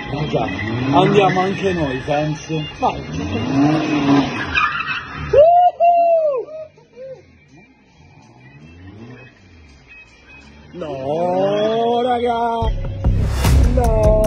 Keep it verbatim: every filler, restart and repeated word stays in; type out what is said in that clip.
Raga, andiamo anche noi, penso. Vai. No, raga. No.